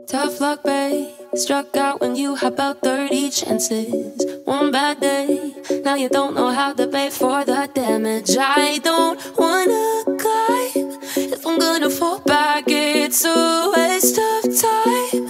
Tough luck, babe. Struck out when you had about 30 chances. One bad day, now you don't know how to pay for the damage. I don't wanna climb. If I'm gonna fall back, it's a waste of time.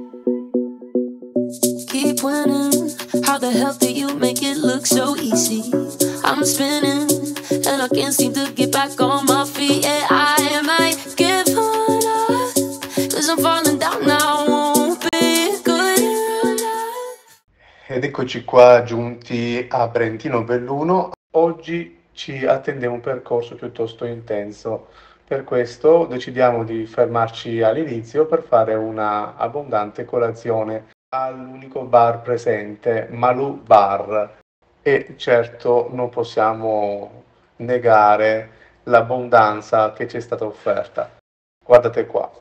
Keep winning. How the hell do you make it look so easy? I'm spinning, and I can't seem to get back on my feet. Yeah, I might give up, 'cause I'm falling down now, won't be good enough. Ed eccoci qua giunti a Brentino Belluno. Oggi ci attende un percorso piuttosto intenso. Per questo decidiamo di fermarci all'inizio per fare una abbondante colazione all'unico bar presente, Malou Bar. E certo non possiamo negare l'abbondanza che ci è stata offerta. Guardate qua.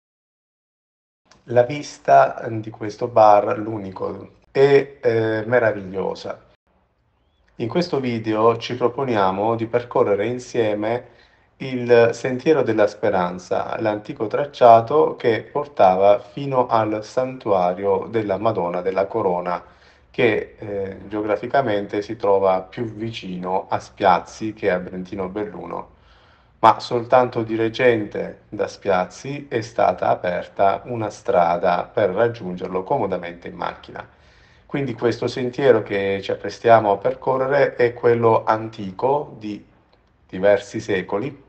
La vista di questo bar, l'unico, è meravigliosa. In questo video ci proponiamo di percorrere insieme il Sentiero della Speranza, l'antico tracciato che portava fino al santuario della Madonna della Corona, che geograficamente si trova più vicino a Spiazzi che a Brentino Belluno. Ma soltanto di recente da Spiazzi è stata aperta una strada per raggiungerlo comodamente in macchina. Quindi questo sentiero che ci apprestiamo a percorrere è quello antico di diversi secoli.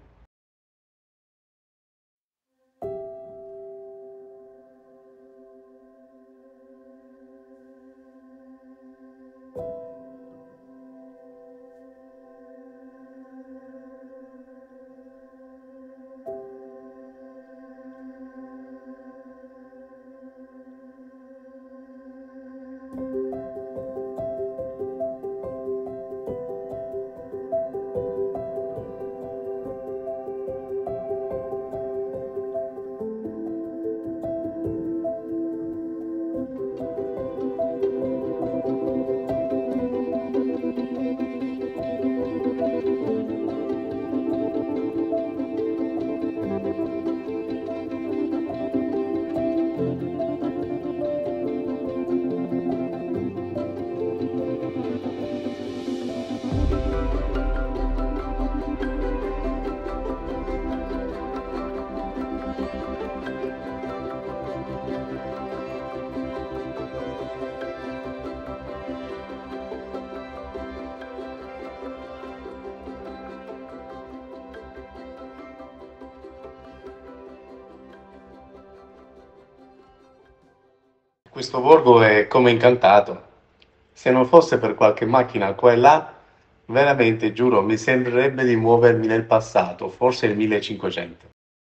Questo borgo è come incantato. Se non fosse per qualche macchina qua e là, veramente giuro, mi sembrerebbe di muovermi nel passato, forse il 1500.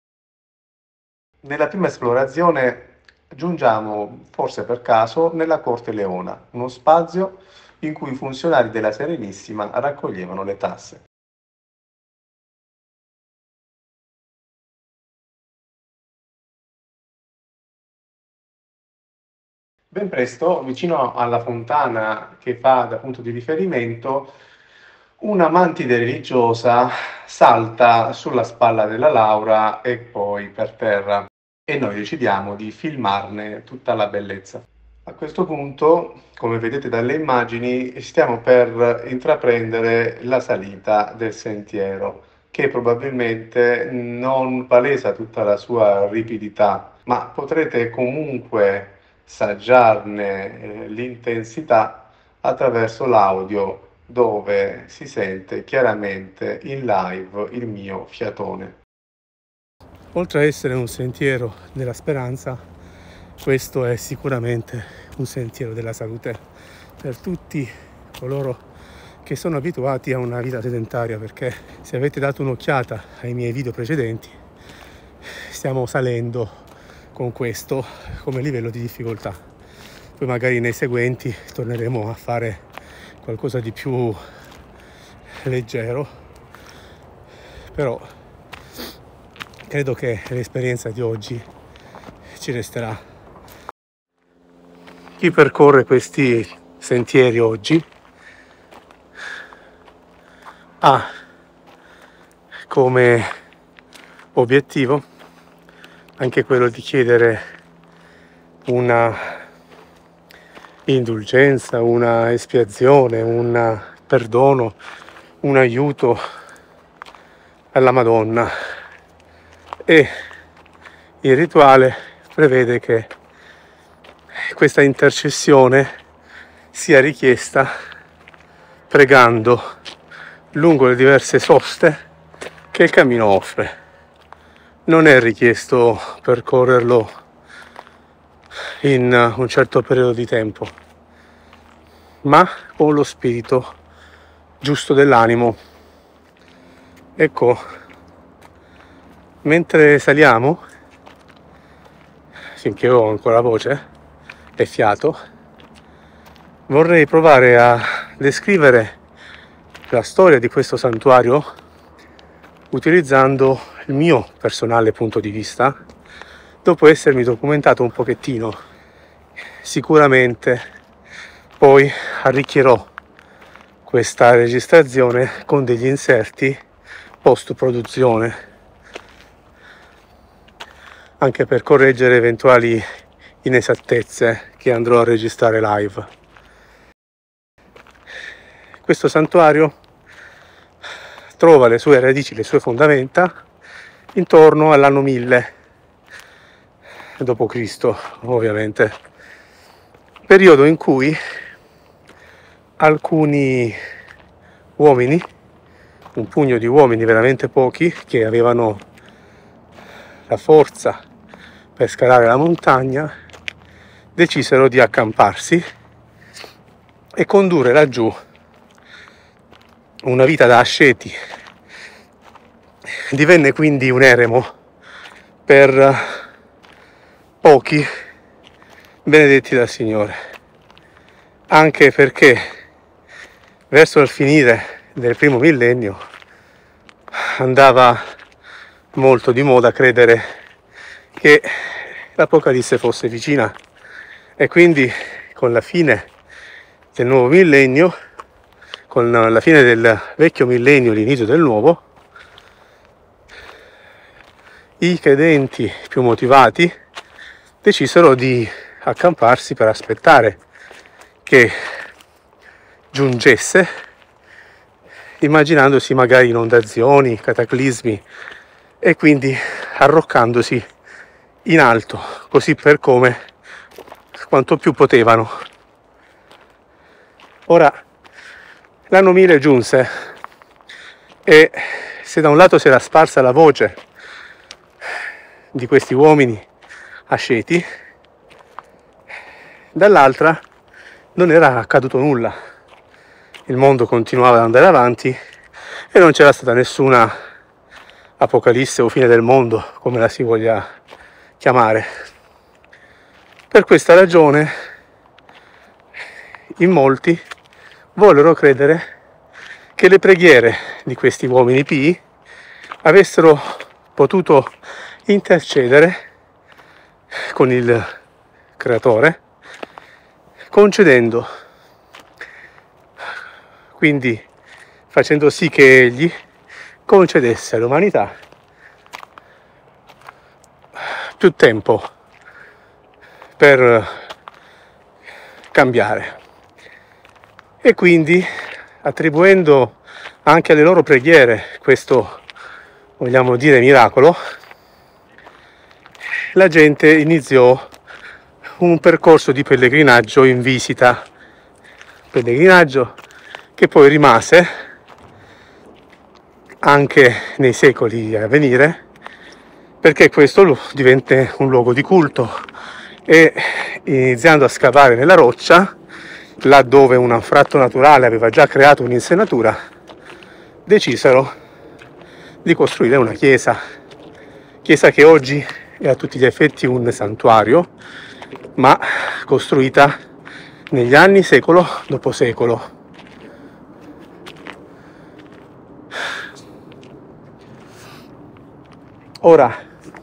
Nella prima esplorazione giungiamo, forse per caso, nella Corte Leona, uno spazio in cui i funzionari della Serenissima raccoglievano le tasse. Ben presto, vicino alla fontana che fa da punto di riferimento, una mantide religiosa salta sulla spalla della Laura e poi per terra e noi decidiamo di filmarne tutta la bellezza. A questo punto, come vedete dalle immagini, stiamo per intraprendere la salita del sentiero, che probabilmente non palesa tutta la sua ripidità, ma potrete comunque saggiarne l'intensità attraverso l'audio dove si sente chiaramente in live il mio fiatone. Oltre a essere un sentiero della speranza, questo è sicuramente un sentiero della salute per tutti coloro che sono abituati a una vita sedentaria, perché se avete dato un'occhiata ai miei video precedenti, stiamo salendo con questo come livello di difficoltà. Poi magari nei seguenti torneremo a fare qualcosa di più leggero, però credo che l'esperienza di oggi ci resterà. Chi percorre questi sentieri oggi ha come obiettivo anche quello di chiedere una indulgenza, una espiazione, un perdono, un aiuto alla Madonna, e il rituale prevede che questa intercessione sia richiesta pregando lungo le diverse soste che il cammino offre. Non è richiesto percorrerlo in un certo periodo di tempo, ma con lo spirito giusto dell'animo. Ecco, mentre saliamo, finché ho ancora voce e fiato, vorrei provare a descrivere la storia di questo santuario utilizzando il mio personale punto di vista, dopo essermi documentato un pochettino. Sicuramente poi arricchirò questa registrazione con degli inserti post produzione, anche per correggere eventuali inesattezze che andrò a registrare live. Questo santuario trova le sue radici, le sue fondamenta intorno all'anno 1000 d.C., ovviamente, periodo in cui alcuni uomini, un pugno di uomini veramente pochi, che avevano la forza per scalare la montagna, decisero di accamparsi e condurre laggiù una vita da asceti. Divenne quindi un eremo per pochi benedetti dal Signore, anche perché verso il finire del primo millennio andava molto di moda credere che l'Apocalisse fosse vicina, e quindi con la fine del nuovo millennio, con la fine del vecchio millennio e l'inizio del nuovo, i credenti più motivati decisero di accamparsi per aspettare che giungesse, immaginandosi magari inondazioni, cataclismi, e quindi arroccandosi in alto, così per come, quanto più potevano. Ora, l'anno 1000 giunse e se da un lato si era sparsa la voce di questi uomini asceti, dall'altra non era accaduto nulla. Il mondo continuava ad andare avanti e non c'era stata nessuna apocalisse o fine del mondo, come la si voglia chiamare. Per questa ragione in molti vollero credere che le preghiere di questi uomini pii avessero potuto intercedere con il Creatore, concedendo, quindi facendo sì che Egli concedesse all'umanità più tempo per cambiare, e quindi attribuendo anche alle loro preghiere questo, vogliamo dire, miracolo, la gente iniziò un percorso di pellegrinaggio in visita, pellegrinaggio che poi rimase anche nei secoli a venire, perché questo divenne un luogo di culto, e iniziando a scavare nella roccia, laddove un anfratto naturale aveva già creato un'insenatura, decisero di costruire una chiesa che oggi è a tutti gli effetti un santuario, ma costruita negli anni, secolo dopo secolo. Ora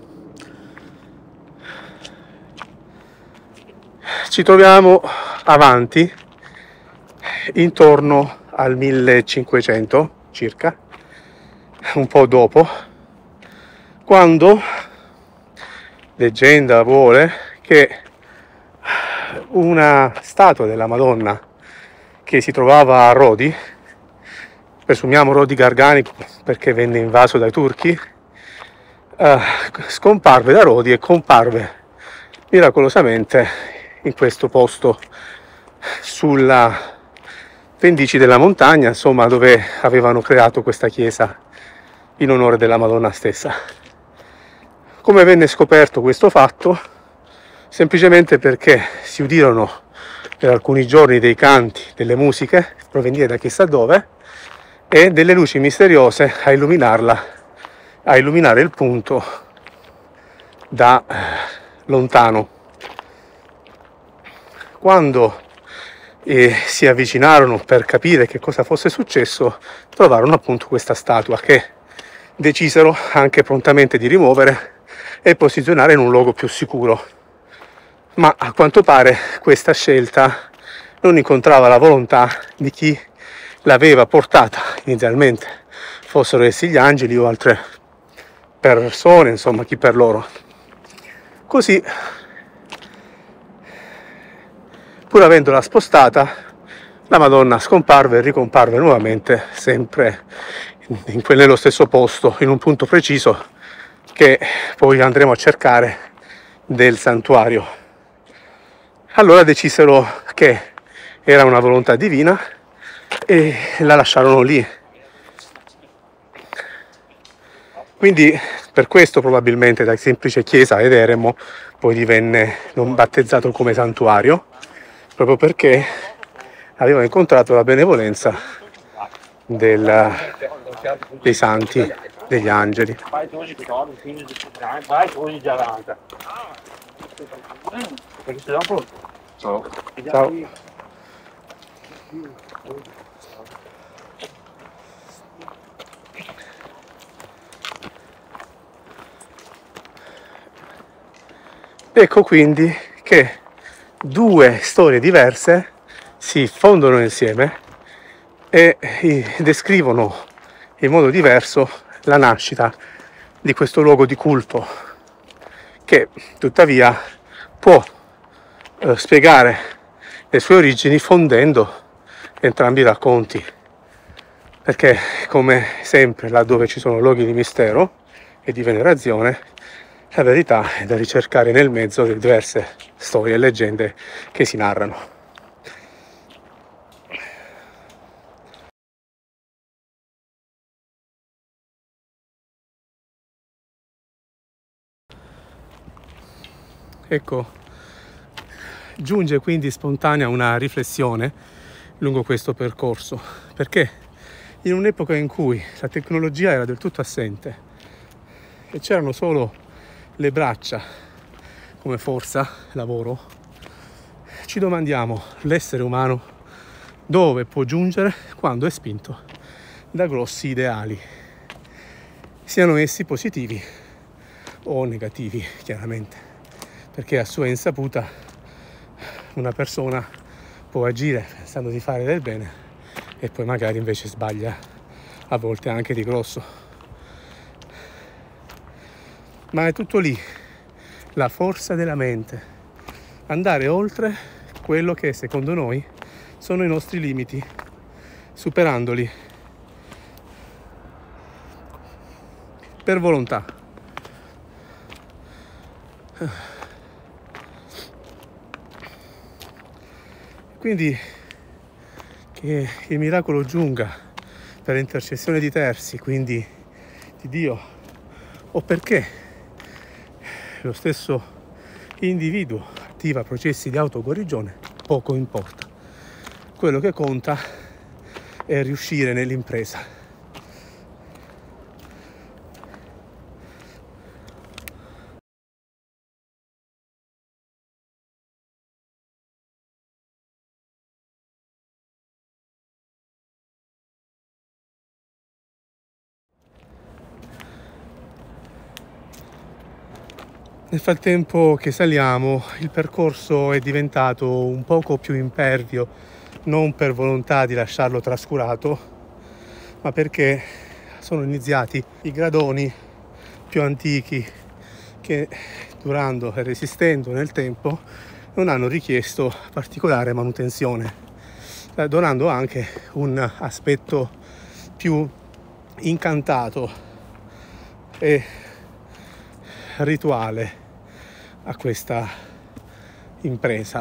ci troviamo avanti intorno al 1500 circa, un po' dopo, quando leggenda vuole che una statua della Madonna che si trovava a Rodi, presumiamo Rodi Garganico perché venne invaso dai turchi, scomparve da Rodi e comparve miracolosamente in questo posto sulla pendici della montagna, insomma, dove avevano creato questa chiesa in onore della Madonna stessa. Come venne scoperto questo fatto? Semplicemente perché si udirono per alcuni giorni dei canti, delle musiche provenienti da chissà dove e delle luci misteriose a illuminare il punto da lontano. Quando si avvicinarono per capire che cosa fosse successo, trovarono appunto questa statua che decisero anche prontamente di rimuovere e posizionare in un luogo più sicuro. Ma a quanto pare questa scelta non incontrava la volontà di chi l'aveva portata inizialmente, fossero essi gli angeli o altre persone, insomma chi per loro. Così, pur avendola spostata, la Madonna scomparve e ricomparve nuovamente, sempre nello stesso posto, in un punto preciso che poi andremo a cercare del santuario. Allora decisero che era una volontà divina e la lasciarono lì. Quindi per questo probabilmente da semplice chiesa ed eremo poi divenne battezzato come santuario, proprio perché aveva incontrato la benevolenza dei santi, degli angeli. Ciao. Ecco quindi che due storie diverse si fondono insieme e descrivono in modo diverso la nascita di questo luogo di culto, che tuttavia può spiegare le sue origini fondendo entrambi i racconti, perché come sempre laddove ci sono luoghi di mistero e di venerazione, la verità è da ricercare nel mezzo delle diverse storie e leggende che si narrano. Ecco, giunge quindi spontanea una riflessione lungo questo percorso, perché in un'epoca in cui la tecnologia era del tutto assente e c'erano solo le braccia come forza, lavoro, ci domandiamo l'essere umano dove può giungere quando è spinto da grossi ideali, siano essi positivi o negativi, chiaramente, perché a sua insaputa una persona può agire pensando di fare del bene e poi magari invece sbaglia, a volte anche di grosso. Ma è tutto lì, la forza della mente, andare oltre quello che secondo noi sono i nostri limiti, superandoli per volontà. Quindi che il miracolo giunga per intercessione di terzi, quindi di Dio, o perché lo stesso individuo attiva processi di autoguarigione, poco importa. Quello che conta è riuscire nell'impresa. Nel frattempo che saliamo, il percorso è diventato un poco più impervio, non per volontà di lasciarlo trascurato, ma perché sono iniziati i gradoni più antichi che, durando e resistendo nel tempo, non hanno richiesto particolare manutenzione, donando anche un aspetto più incantato e rituale a questa impresa.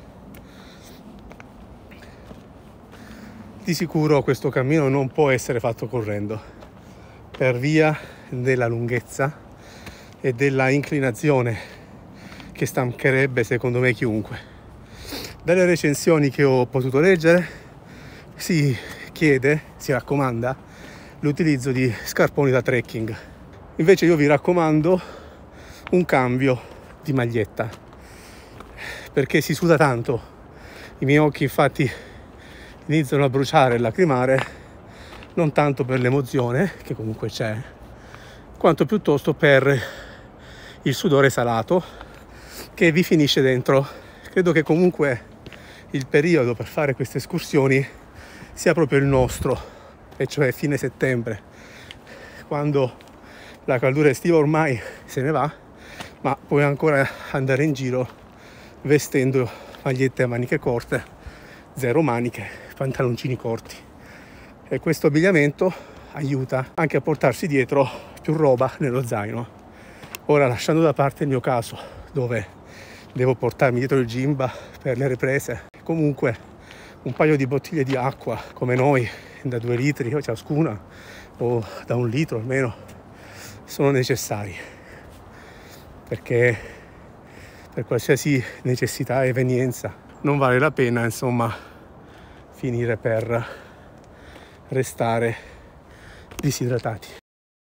Di sicuro questo cammino non può essere fatto correndo per via della lunghezza e della inclinazione che stancherebbe secondo me chiunque. Dalle recensioni che ho potuto leggere si raccomanda l'utilizzo di scarponi da trekking. Invece io vi raccomando un cambio di maglietta, perché si suda tanto. I miei occhi infatti iniziano a bruciare e lacrimare, non tanto per l'emozione, che comunque c'è, quanto piuttosto per il sudore salato che vi finisce dentro. Credo che comunque il periodo per fare queste escursioni sia proprio il nostro, e cioè fine settembre, quando la caldura estiva ormai se ne va, ma puoi ancora andare in giro vestendo magliette a maniche corte, zero maniche, pantaloncini corti, e questo abbigliamento aiuta anche a portarsi dietro più roba nello zaino. Ora, lasciando da parte il mio caso, dove devo portarmi dietro il Jimba per le riprese, comunque un paio di bottiglie di acqua come noi, da 2 litri ciascuna o da 1 litro almeno, sono necessari, perché per qualsiasi necessità e evenienza non vale la pena insomma finire per restare disidratati.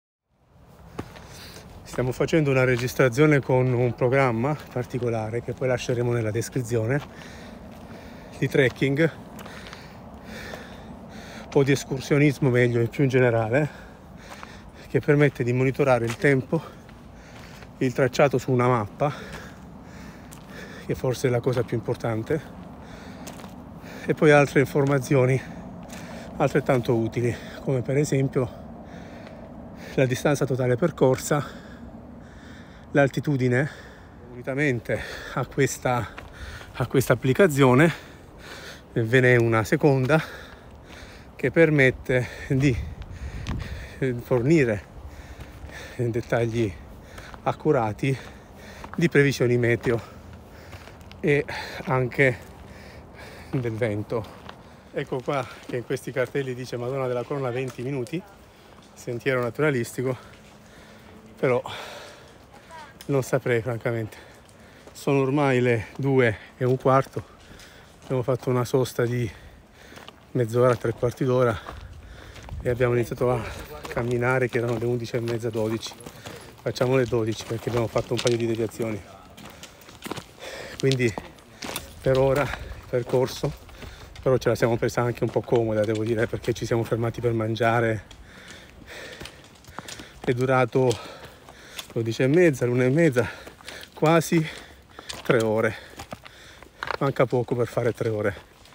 Stiamo facendo una registrazione con un programma particolare che poi lasceremo nella descrizione, di trekking o di escursionismo meglio, più in generale, che permette di monitorare il tempo, il tracciato su una mappa, che forse è la cosa più importante, e poi altre informazioni altrettanto utili, come per esempio la distanza totale percorsa, l'altitudine. Unitamente a questa applicazione ve n'è una seconda che permette di fornire dettagli accurati di previsioni meteo e anche del vento. Ecco qua che in questi cartelli dice Madonna della Corona 20 minuti, sentiero naturalistico, però non saprei francamente. Sono ormai le 2:15, abbiamo fatto una sosta di mezz'ora, 3/4 d'ora e abbiamo iniziato a camminare che erano le 11:30, 12. Facciamo le 12 perché abbiamo fatto un paio di deviazioni. Quindi per ora il percorso, però ce la siamo presa anche un po' comoda, devo dire, perché ci siamo fermati per mangiare. È durato 12:30, l'1:30, quasi 3 ore. Manca poco per fare 3 ore.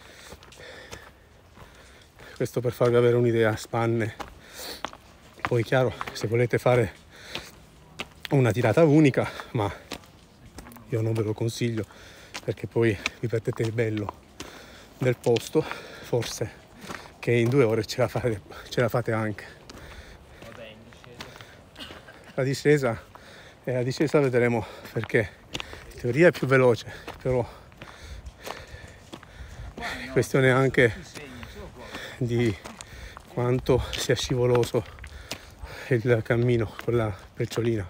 Questo per farvi avere un'idea, spanne. Poi chiaro, se volete fare una tirata unica, ma io non ve lo consiglio perché poi vi perdete il bello del posto, forse che in 2 ore ce la fate anche. La discesa vedremo, perché in teoria è più veloce, però è questione anche di quanto sia scivoloso il cammino con la precciolina.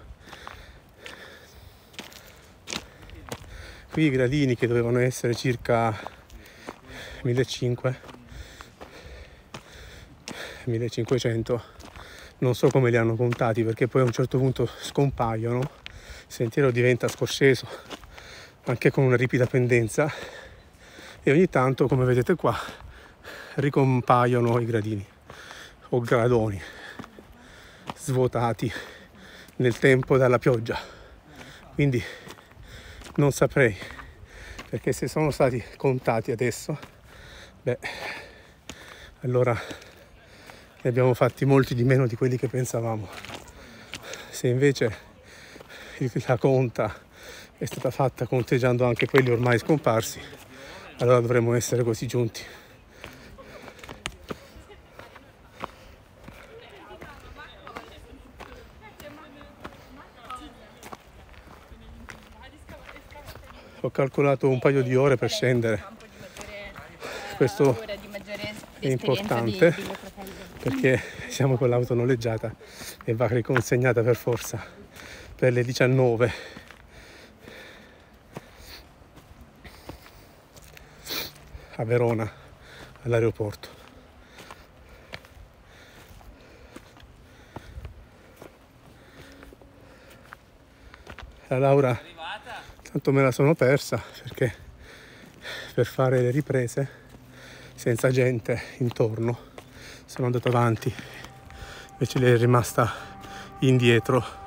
Qui i gradini, che dovevano essere circa 1500, non so come li hanno contati, perché poi a un certo punto scompaiono, il sentiero diventa scosceso anche con una ripida pendenza e ogni tanto, come vedete qua, ricompaiono i gradini o gradoni svuotati nel tempo dalla pioggia. Quindi non saprei, perché se sono stati contati adesso, allora ne abbiamo fatti molti di meno di quelli che pensavamo. Se invece la conta è stata fatta conteggiando anche quelli ormai scomparsi, allora dovremmo essere così giunti. Ho calcolato un paio di ore per scendere, questo è importante perché siamo con l'auto noleggiata e va riconsegnata per forza per le 19 a Verona, all'aeroporto. La Laura tanto me la sono persa perché per fare le riprese senza gente intorno sono andato avanti, invece lei è rimasta indietro.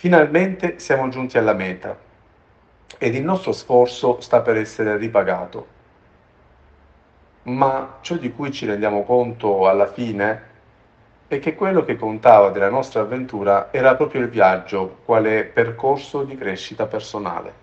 Finalmente siamo giunti alla meta ed il nostro sforzo sta per essere ripagato. Ma ciò di cui ci rendiamo conto alla fine è che quello che contava della nostra avventura era proprio il viaggio, quale percorso di crescita personale.